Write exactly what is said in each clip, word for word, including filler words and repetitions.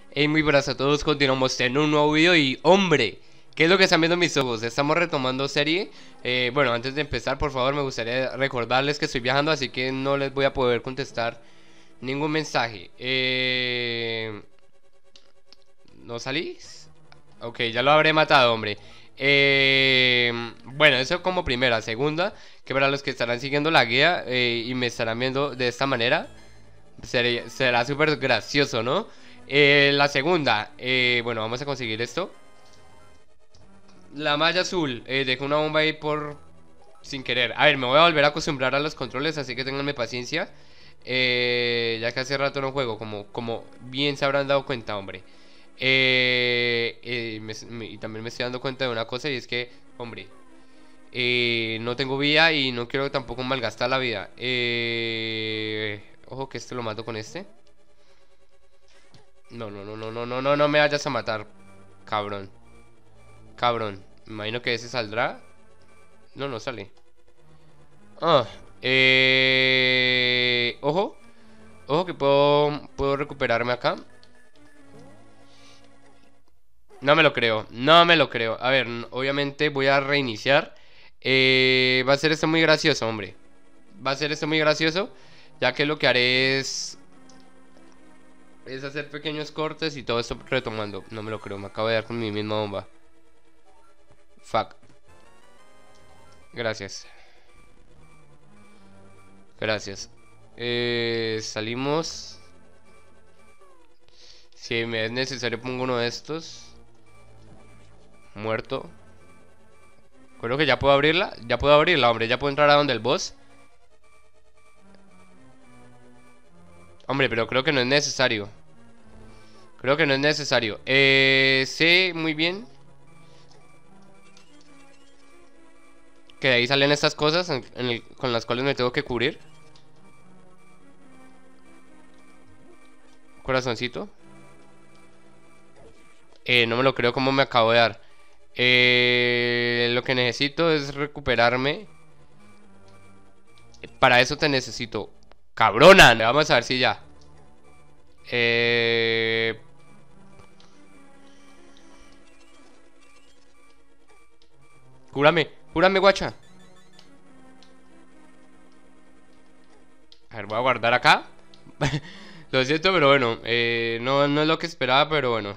Hey, muy buenas a todos, continuamos en un nuevo video y hombre, ¿qué es lo que están viendo mis ojos? Estamos retomando serie. eh, Bueno, antes de empezar, por favor, me gustaría recordarles que estoy viajando, así que no les voy a poder contestar ningún mensaje. eh... ¿No salís? Ok, ya lo habré matado, hombre. eh... Bueno, eso como primera. Segunda, que para los que estarán siguiendo la guía eh, y me estarán viendo de esta manera, Sería- será súper gracioso, ¿no? Eh, la segunda, eh, bueno, vamos a conseguir esto. La malla azul, eh, dejó una bomba ahí por... sin querer. A ver, me voy a volver a acostumbrar a los controles, así que tenganme paciencia. Eh, ya que hace rato no juego, como, como bien se habrán dado cuenta, hombre. Eh, eh, me- me- y también me estoy dando cuenta de una cosa y es que, hombre, eh, no tengo vida y no quiero tampoco malgastar la vida. Eh, ojo que este lo mato con este. No, no, no, no, no, no, no, no me vayas a matar, cabrón. Cabrón. Me imagino que ese saldrá. No, no sale. Ah, eh... Ojo. Ojo que puedo, puedo recuperarme acá. No me lo creo, no me lo creo. A ver, n- obviamente voy a reiniciar. Eh, va a ser esto muy gracioso, hombre. Va a ser esto muy gracioso, ya que lo que haré es... Es hacer pequeños cortes y todo esto retomando. No me lo creo, me acabo de dar con mi misma bomba. Fuck. Gracias. Gracias. Eh, salimos. Si me es necesario pongo uno de estos. Muerto. Creo que ya puedo abrirla. Ya puedo abrirla, hombre. Ya puedo entrar a donde el boss. Hombre, pero creo que no es necesario. Creo que no es necesario. Eh, sé muy bien que de ahí salen estas cosas en- en el- con las cuales me tengo que cubrir. Corazoncito. Eh, no me lo creo como me acabo de dar. Eh, lo que necesito es recuperarme. Para eso te necesito. Cabrona. Vamos a ver si ya. Eh... Cúrame, cúrame, guacha. A ver, voy a guardar acá. Lo siento, pero bueno. Eh, no, no es lo que esperaba, pero bueno.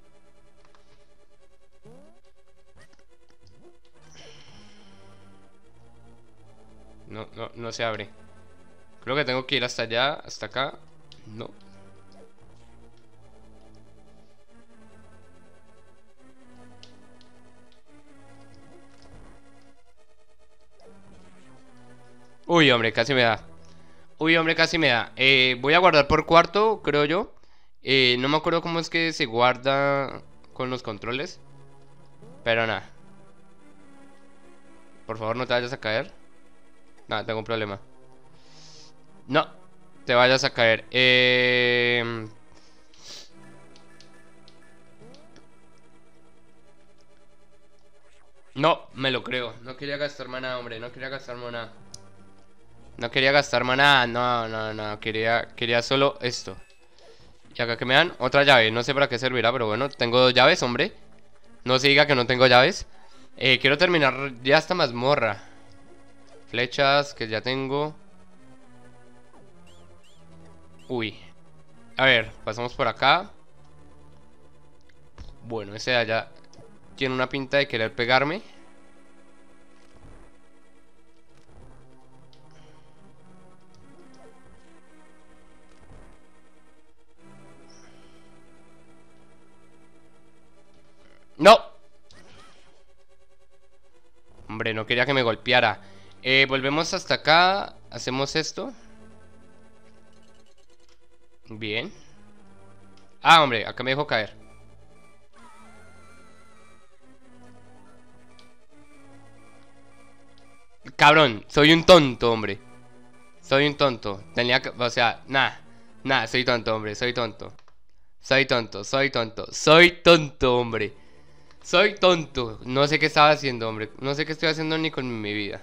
No, no, no se abre. Creo que tengo que ir hasta allá, hasta acá. No. Uy, hombre, casi me da. Uy, hombre, casi me da. Eh, voy a guardar por cuarto, creo yo. Eh, no me acuerdo cómo es que se guarda con los controles. Pero nada. Por favor, no te vayas a caer. Nada, tengo un problema. No, te vayas a caer. Eh... No, me lo creo. No quería gastar maná, hombre. No quería gastar maná. No quería gastar maná. No, no, no. Quería, quería solo esto. Y acá que me dan otra llave. No sé para qué servirá, pero bueno. Tengo dos llaves, hombre. No se diga que no tengo llaves. Eh, quiero terminar ya esta mazmorra. Flechas que ya tengo. Uy. A ver, pasamos por acá. Bueno, ese de allá tiene una pinta de querer pegarme. ¡No! Hombre, no quería que me golpeara. Eh, volvemos hasta acá. Hacemos esto. Bien. Ah, hombre, acá me dejo caer. Cabrón, soy un tonto, hombre. Soy un tonto. Tenía que... O sea, nada. Nada, soy tonto, hombre. Soy tonto. Soy tonto, soy tonto. Soy tonto, hombre. Soy tonto. No sé qué estaba haciendo, hombre. No sé qué estoy haciendo ni con mi vida.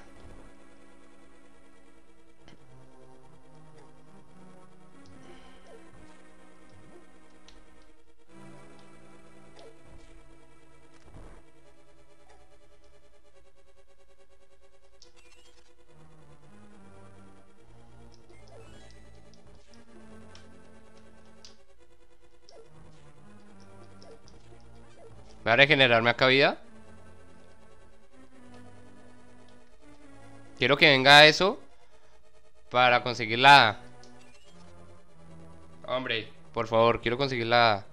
Voy a regenerarme acá vida. Quiero que venga eso para conseguir la A. Hombre, por favor, quiero conseguir la A.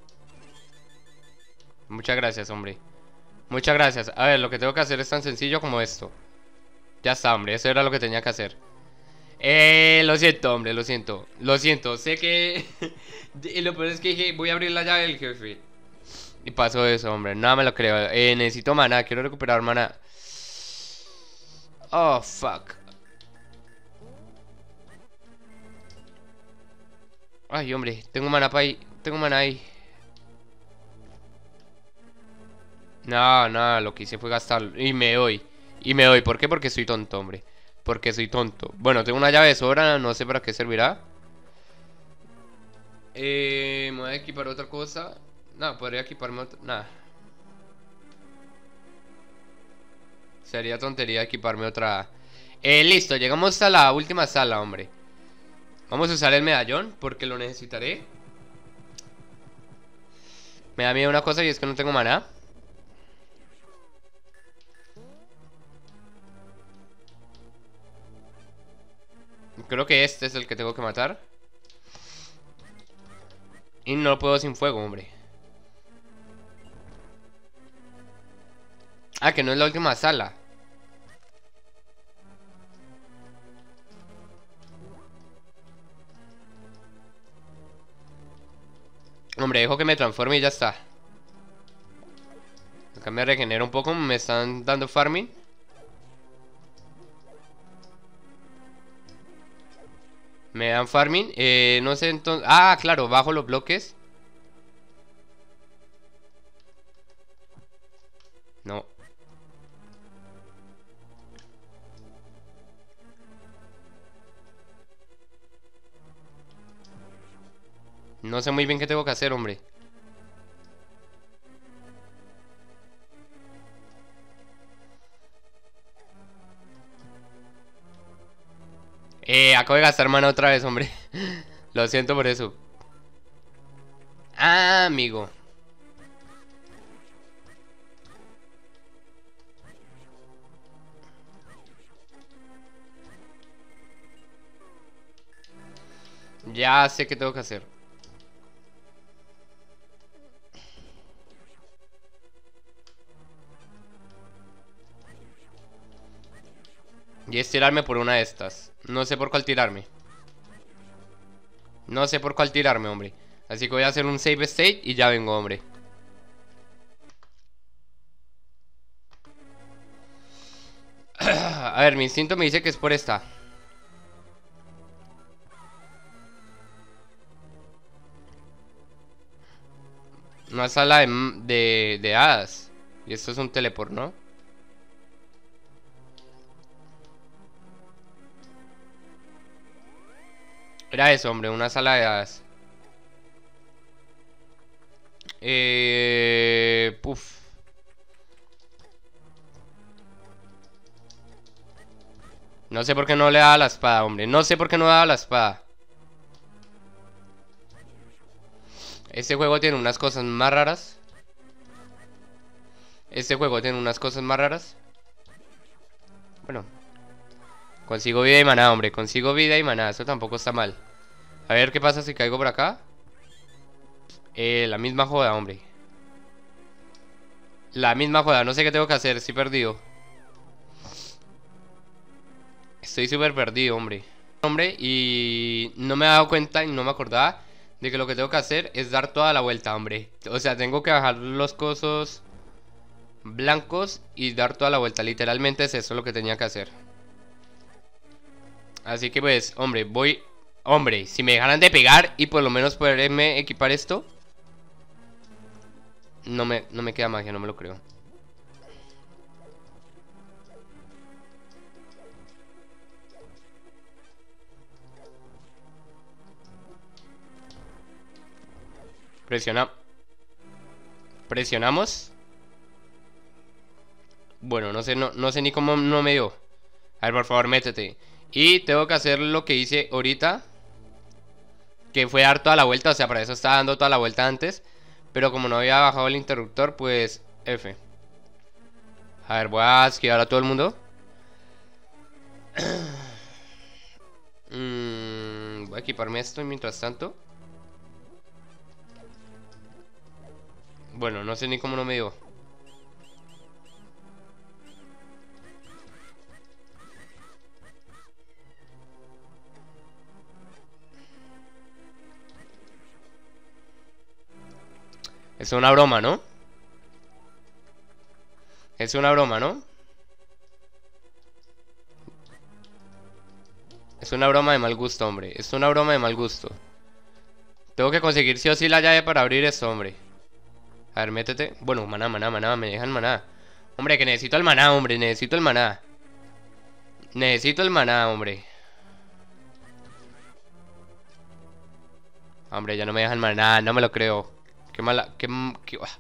Muchas gracias, hombre. Muchas gracias. A ver, lo que tengo que hacer es tan sencillo como esto. Ya está, hombre, eso era lo que tenía que hacer. Eh, lo siento, hombre, lo siento. Lo siento, sé que... Y lo peor es que dije, voy a abrir la llave del jefe. Y pasó eso, hombre, nada me lo creo. eh, Necesito maná, quiero recuperar maná. Oh, fuck. Ay, hombre, tengo maná para ahí. Tengo maná ahí. No, no, lo que hice fue gastarlo. Y me doy. Y me doy. ¿Por qué? Porque soy tonto, hombre. Porque soy tonto. Bueno, tengo una llave de sobra. No sé para qué servirá. Eh, me voy a equipar otra cosa. No, podría equiparme otra. Nada. Sería tontería equiparme otra. Eh, listo. Llegamos a la última sala, hombre. Vamos a usar el medallón porque lo necesitaré. Me da miedo una cosa y es que no tengo maná. Creo que este es el que tengo que matar. Y no lo puedo sin fuego, hombre. Ah, que no es la última sala. Hombre, dejo que me transforme y ya está. Acá me regenero un poco. Me están dando farming. Me dan farming, eh, no sé entonces... Ah, claro, bajo los bloques. No. No sé muy bien qué tengo que hacer, hombre. Eh, acabo de gastar mana otra vez, hombre. Lo siento por eso. Ah, amigo. Ya sé qué tengo que hacer. Y es tirarme por una de estas. No sé por cuál tirarme. No sé por cuál tirarme, hombre. Así que voy a hacer un save state y ya vengo, hombre. A ver, mi instinto me dice que es por esta. Una sala de, de, de hadas. Y esto es un teleport, ¿no? Era eso, hombre, una sala de hadas. Eh... Puf. No sé por qué no le da la espada, hombre. No sé por qué no da la espada. Este juego tiene unas cosas más raras. Este juego tiene unas cosas más raras. Bueno. Consigo vida y maná, hombre. Consigo vida y maná. Eso tampoco está mal. A ver qué pasa si caigo por acá. Eh, la misma joda, hombre. La misma joda. No sé qué tengo que hacer. Estoy perdido. Estoy súper perdido, hombre. Hombre, y no me he dado cuenta y no me acordaba de que lo que tengo que hacer es dar toda la vuelta, hombre. O sea, tengo que bajar los cosos blancos y dar toda la vuelta. Literalmente es eso lo que tenía que hacer. Así que pues, hombre, voy... Hombre, si me dejaran de pegar y por lo menos poderme equipar esto, No me, no me queda magia, no me lo creo. Presiona. Presionamos. Bueno, no sé, no, no sé ni cómo no me dio. A ver, por favor, métete. Y tengo que hacer lo que hice ahorita, que fue dar toda la vuelta. O sea, para eso estaba dando toda la vuelta antes. Pero como no había bajado el interruptor, pues F. A ver, voy a esquivar a todo el mundo. mm, Voy a equiparme esto mientras tanto. Bueno, no sé ni cómo no me dio. Es una broma, ¿no? Es una broma, ¿no? Es una broma de mal gusto, hombre. Es una broma de mal gusto. Tengo que conseguir sí o sí la llave para abrir esto, hombre. A ver, métete. Bueno, maná, maná, maná. Me dejan maná. Hombre, que necesito el maná, hombre. Necesito el maná. Necesito el maná, hombre. Hombre, ya no me dejan maná. No me lo creo. Qué mala... Qué... qué... ah.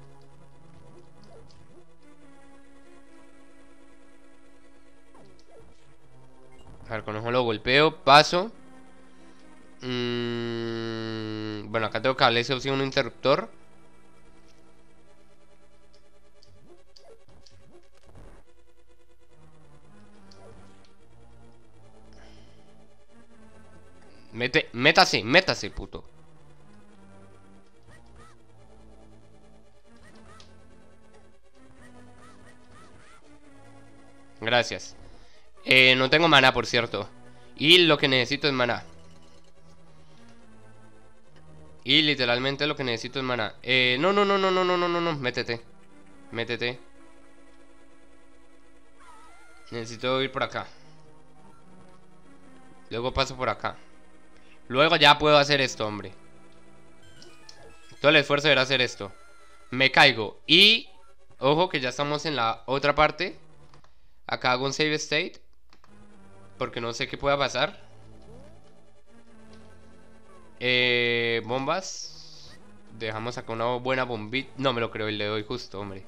A ver, con ojo lo golpeo. Paso. Mm, bueno, acá tengo que darle esa opción un interruptor. Mete, métase, métase, puto. Gracias. Eh, no tengo maná, por cierto. Y lo que necesito es maná. Y literalmente lo que necesito es maná. Eh, no, no, no, no, no, no, no, no, no. Métete. Métete. Necesito ir por acá. Luego paso por acá. Luego ya puedo hacer esto, hombre. Todo el esfuerzo era hacer esto. Me caigo. Y... ojo que ya estamos en la otra parte. Acá hago un save state. Porque no sé qué pueda pasar. Eh... Bombas. Dejamos acá una buena bombita. No me lo creo y le doy justo, hombre.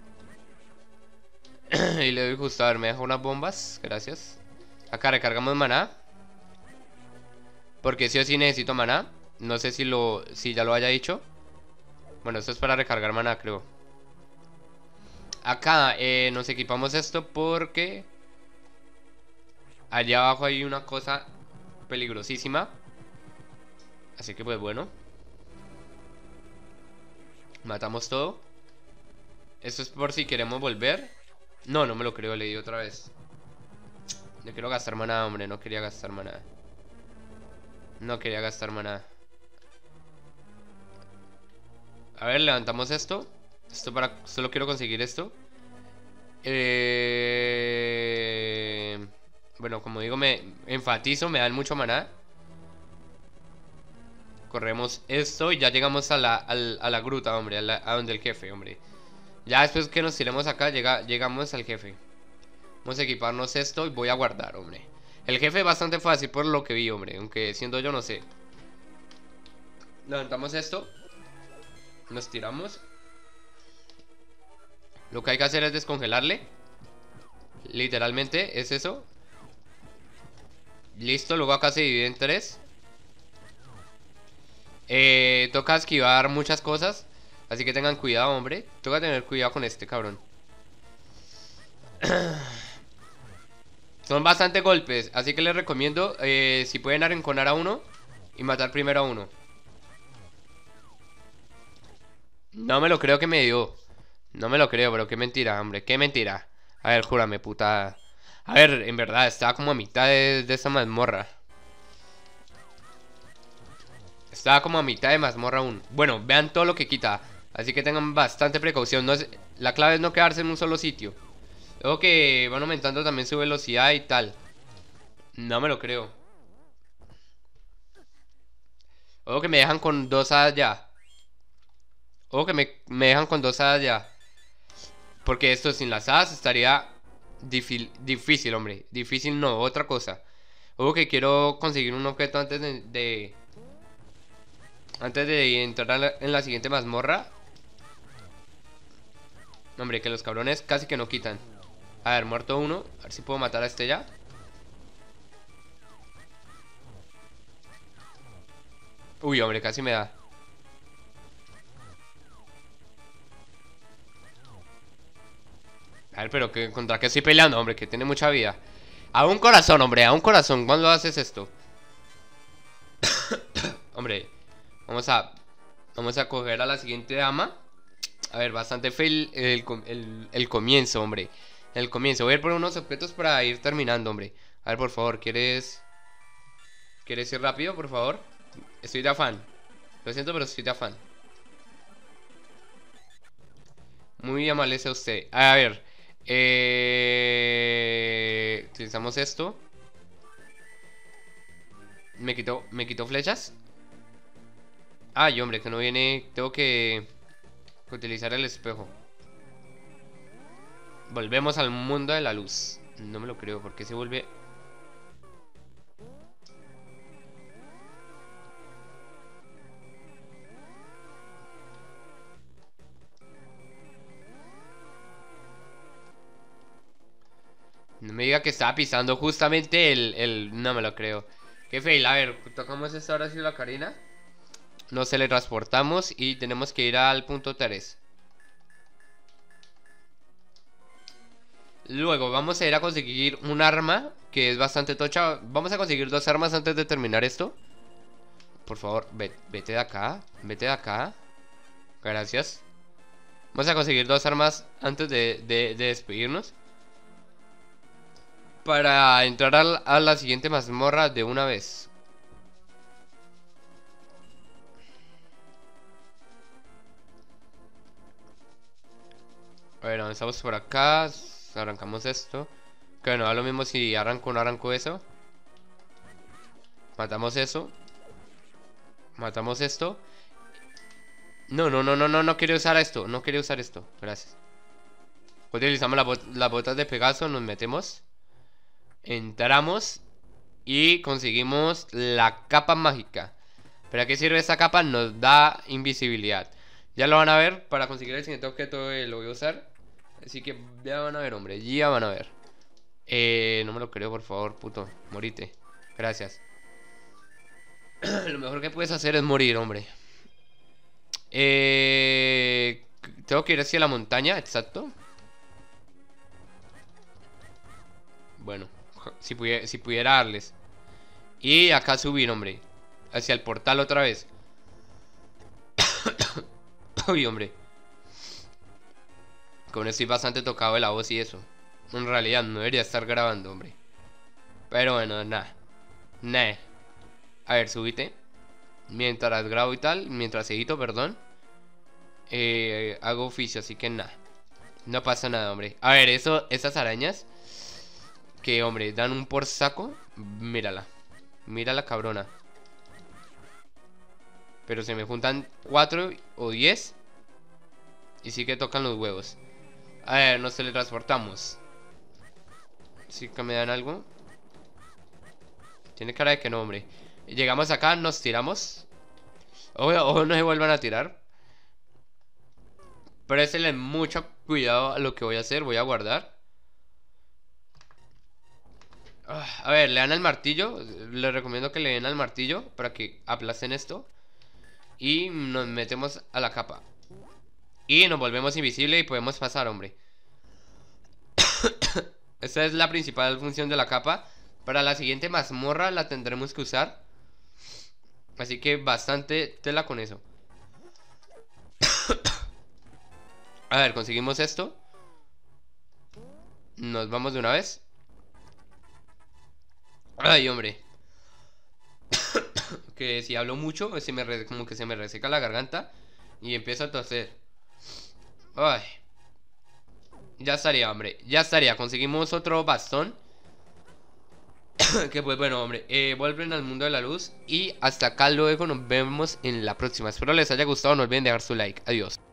Y le doy justo. A ver, me deja unas bombas. Gracias. Acá recargamos maná. Porque sí o sí necesito maná. No sé si lo si ya lo haya dicho. Bueno, esto es para recargar maná, creo. Acá eh, nos equipamos esto porque allá abajo hay una cosa peligrosísima. Así que pues bueno. Matamos todo. Esto es por si queremos volver. No, no me lo creo, le di otra vez. No quiero gastar maná, hombre, no quería gastar maná. No quería gastar maná. A ver, levantamos esto. Esto para... solo quiero conseguir esto. Eh... Bueno, como digo, me enfatizo, me dan mucho maná. Corremos esto y ya llegamos a la, a la, a la gruta, hombre, a, la, a donde el jefe, hombre. Ya después que nos tiremos acá, llega, llegamos al jefe. Vamos a equiparnos esto y voy a guardar, hombre. El jefe es bastante fácil por lo que vi, hombre. Aunque siendo yo, no sé. Levantamos esto. Nos tiramos. Lo que hay que hacer es descongelarle. Literalmente es eso. Listo, luego acá se divide en tres. eh, Toca esquivar muchas cosas. Así que tengan cuidado, hombre. Toca tener cuidado con este cabrón. Son bastante golpes, así que les recomiendo eh, si pueden arrinconar a uno y matar primero a uno. No me lo creo que me dio. No me lo creo, pero qué mentira, hombre, qué mentira. A ver, júrame, puta. A ver, en verdad, estaba como a mitad de, de esa mazmorra. Estaba como a mitad de mazmorra aún. Bueno, vean todo lo que quita. Así que tengan bastante precaución. No es, la clave es no quedarse en un solo sitio. Luego que van aumentando también su velocidad y tal. No me lo creo. Luego que me dejan con dos hadas ya. Luego que me, me dejan con dos hadas ya. Porque esto sin las hadas estaría difícil, difícil, hombre. Difícil no, otra cosa. Luego que quiero conseguir un objeto antes de... de antes de entrar a la- en la siguiente mazmorra. Hombre, que los cabrones casi que no quitan. A ver, muerto uno. A ver si puedo matar a este ya. Uy, hombre, casi me da. A ver, pero que, ¿contra qué estoy peleando, hombre? Que tiene mucha vida. A un corazón, hombre, a un corazón. ¿Cuándo haces esto? Hombre, vamos a... Vamos a coger a la siguiente dama. A ver, bastante fail el, el, el comienzo, hombre. El comienzo. Voy a ir por unos objetos para ir terminando, hombre. A ver, por favor, ¿quieres... ¿Quieres ir rápido, por favor? Estoy de afán. Lo siento, pero estoy de afán. Muy amable sea usted. A ver. Eh... Utilizamos esto. Me quitó, me quitó flechas. Ay, hombre, que no viene. Tengo que utilizar el espejo. Volvemos al mundo de la luz. No me lo creo, porque se vuelve... No me diga que estaba pisando justamente el, el... No me lo creo. Qué fail. A ver, tocamos esta ahora sí la Karina. Nos teletransportamos y tenemos que ir al punto tres. Luego vamos a ir a conseguir un arma que es bastante tocha. Vamos a conseguir dos armas antes de terminar esto. Por favor, ve, vete de acá. Vete de acá. Gracias. Vamos a conseguir dos armas antes de, de, de despedirnos. Para entrar a la, a la siguiente mazmorra de una vez. Bueno, estamos por acá. Arrancamos esto. Que no da lo mismo si arranco o no arranco eso. Matamos eso. Matamos esto. No, no, no, no, no, no quiero usar esto. No quiero usar esto. Gracias. Utilizamos la bot las botas de Pegaso. Nos metemos. Entramos. Y conseguimos la capa mágica. ¿Para qué sirve esta capa? Nos da invisibilidad. Ya lo van a ver. Para conseguir el siguiente objeto eh, lo voy a usar. Así que ya van a ver, hombre. Ya van a ver. Eh, no me lo creo, por favor, puto. Morite. Gracias. Lo mejor que puedes hacer es morir, hombre. Eh, tengo que ir hacia la montaña, exacto. Bueno, si pudiera, si pudiera darles. Y acá subir, hombre. Hacia el portal otra vez. Uy, hombre. Con esto estoy bastante tocado de la voz y eso. En realidad no debería estar grabando, hombre. Pero bueno, nada. Nah. A ver, subite. Mientras grabo y tal. Mientras edito, perdón. Eh, hago oficio, así que nada. No pasa nada, hombre. A ver, eso, esas arañas. Que, hombre, dan un por saco. Mírala. Mírala, cabrona. Pero se me juntan cuatro o diez. Y sí que tocan los huevos. A ver, nos teletransportamos. Sí que me dan algo. Tiene cara de que no, hombre. Llegamos acá, nos tiramos. Ojo, ojo, no se vuelvan a tirar. Préstenle mucho cuidado a lo que voy a hacer. Voy a guardar. A ver, le dan al martillo. Les recomiendo que le den al martillo para que aplasten esto. Y nos metemos a la capa. Y nos volvemos invisible y podemos pasar, hombre. Esta es la principal función de la capa. Para la siguiente mazmorra la tendremos que usar. Así que bastante tela con eso. A ver, conseguimos esto. Nos vamos de una vez. Ay, hombre. Que si hablo mucho se me re- como que se me reseca la garganta. Y empiezo a toser. Ay. Ya estaría, hombre. Ya estaría. Conseguimos otro bastón. Que pues bueno, hombre, eh, vuelven al mundo de la luz. Y hasta acá luego nos vemos en la próxima. Espero les haya gustado. No olviden dejar su like. Adiós.